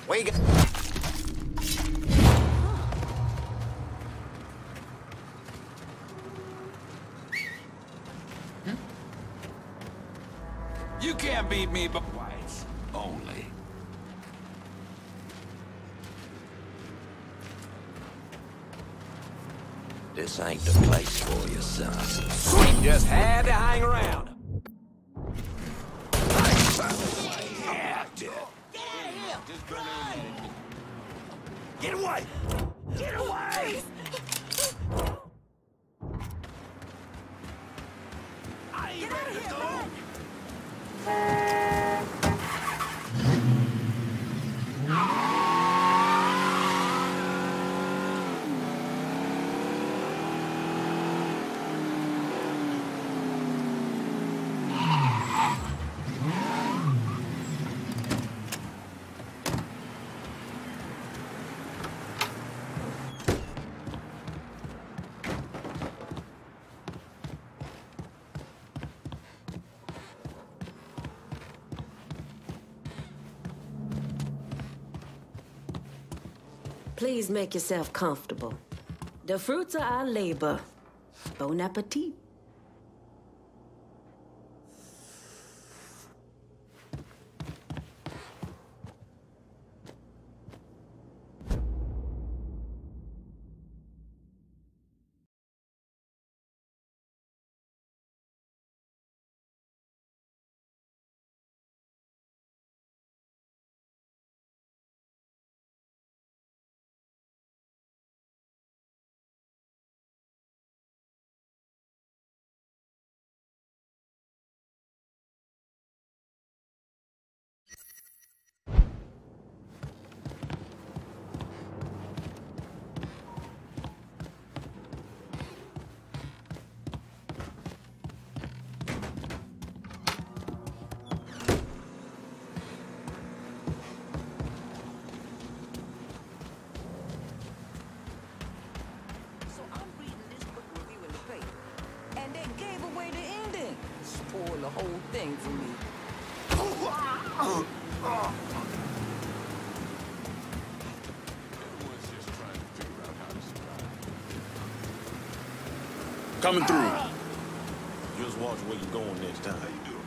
We got... You can't beat me but whites only. This ain't the place for you, son. Sweet, just had to hang around. Get away! Get away! I ain't ready to go. Please make yourself comfortable. The fruits of our labor. Bon appetit. The whole thing for me. Coming through. Just watch where you're going next time. How you doing?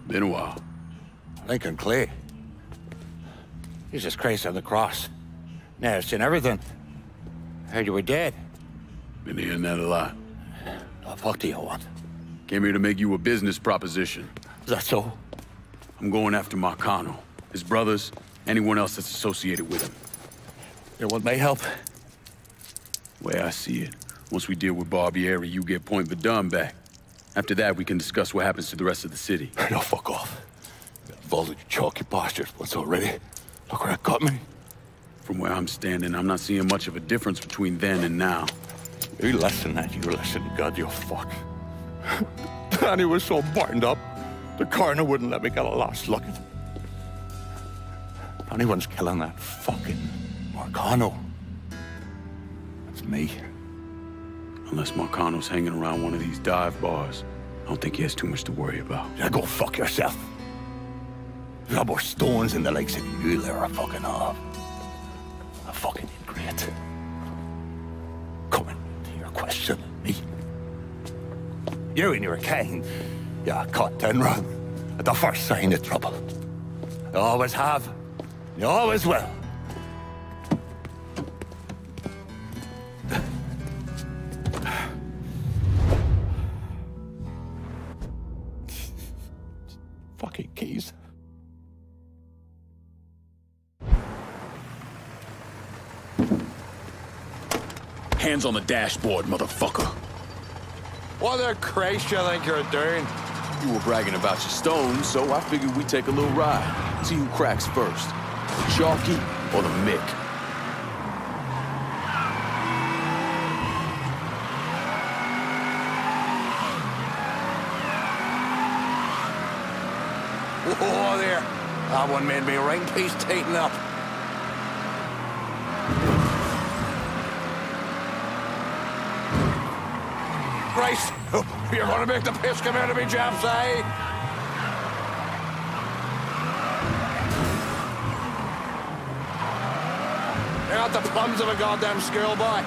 Been a while. Lincoln Clay. Jesus Christ on the cross. Now, I've seen everything. Heard you were dead. Been hearing that a lot. The fuck do you want? Came here to make you a business proposition. Is that so? I'm going after Marcano, his brothers, anyone else that's associated with him. You want my help? Way I see it, once we deal with Barbieri, you get Point Verdun back. After that, we can discuss what happens to the rest of the city. No, fuck off. Involved with your chalky bastards once already. Look where it got me. From where I'm standing, I'm not seeing much of a difference between then and now. You listen, God, you fuck. Danny was so burned up, the coroner wouldn't let me get a last look at him. If anyone's killing that fucking Marcano, it's me. Unless Marcano's hanging around one of these dive bars, I don't think he has too much to worry about. Yeah, go fuck yourself. There's more stones in the likes of you there are fucking off. A fucking ingrate. Coming to your question, me. You and your kind, you caught ten run at the first sign of trouble. You always have, you always will. Fucking keys. Hands on the dashboard, motherfucker. What the Christ you think you're doing? You were bragging about your stones, so I figured we'd take a little ride. See who cracks first. The Chalky or the Mick. Whoa there. That one made me ring piece tighten up. Christ, you're gonna make the piss come out of me, chaps, eh? You're not the plums of a goddamn schoolboy.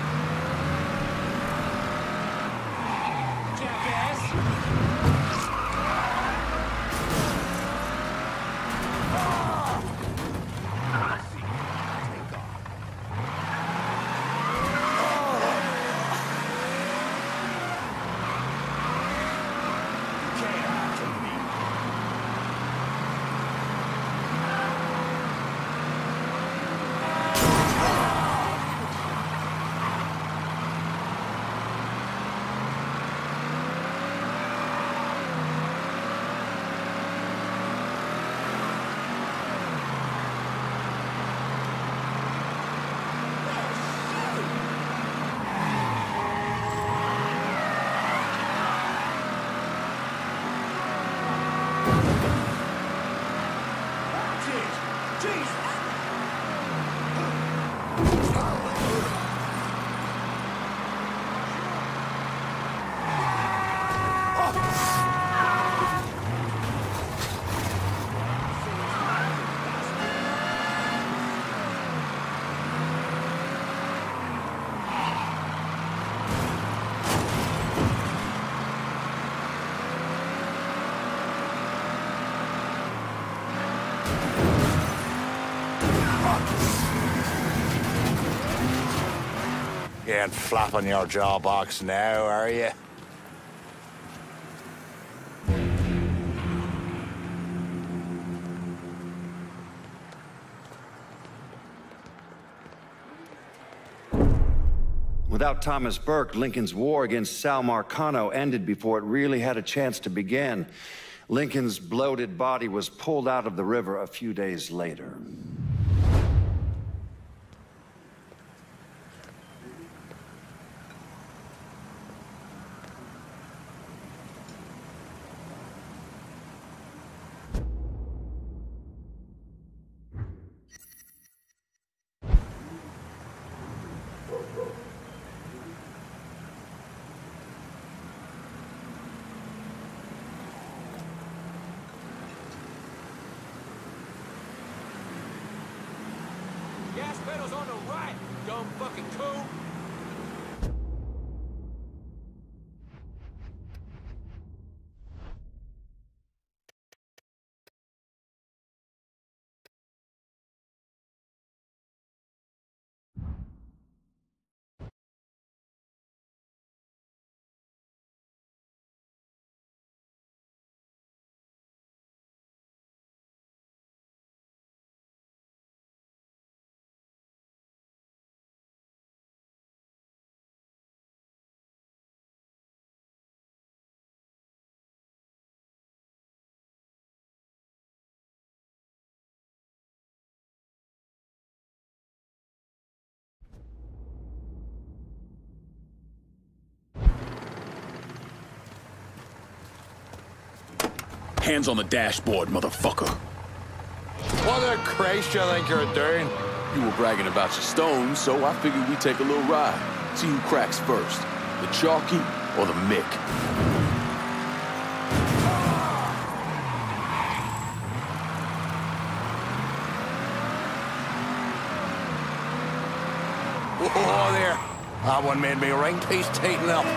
You ain't flapping your jaw box now, are you? Without Thomas Burke, Lincoln's war against Sal Marcano ended before it really had a chance to begin. Lincoln's bloated body was pulled out of the river a few days later. Gas pedals on the right, dumb fucking coon. Hands on the dashboard, motherfucker. What the Christ you think you're doing? You were bragging about your stones, so I figured we'd take a little ride. See who cracks first, the Chalky or the Mick. Oh, there. That one made me ring piece tighten up.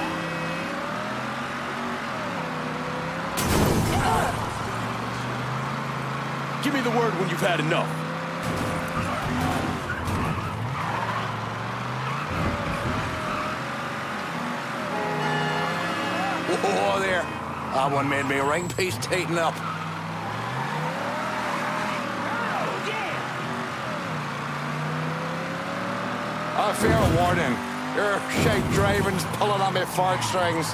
Give me the word when you've had enough. Oh, there. That one made me ring piece tighten up. A fair warning. Your shite driving's pulling on me fart strings.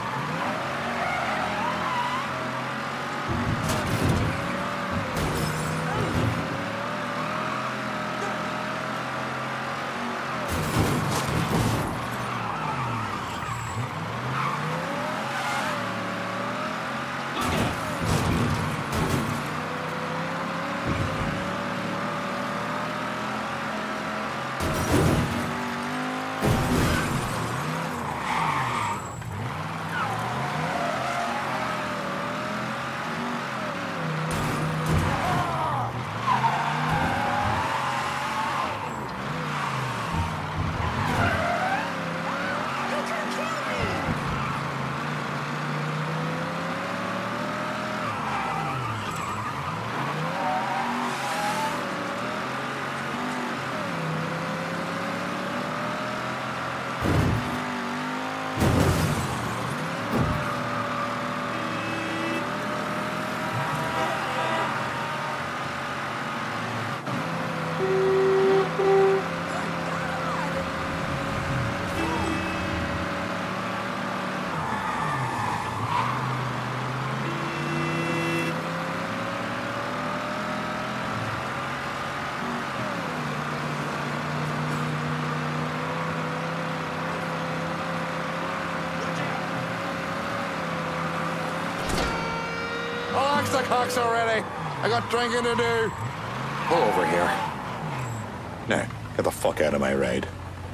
Relax the cocks already. I got drinking to do. Pull over here. Now, get the fuck out of my ride.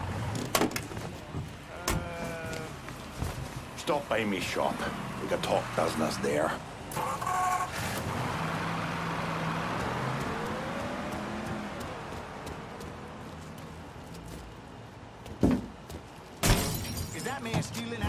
Stop by me shop. We can talk business there. Is that man stealing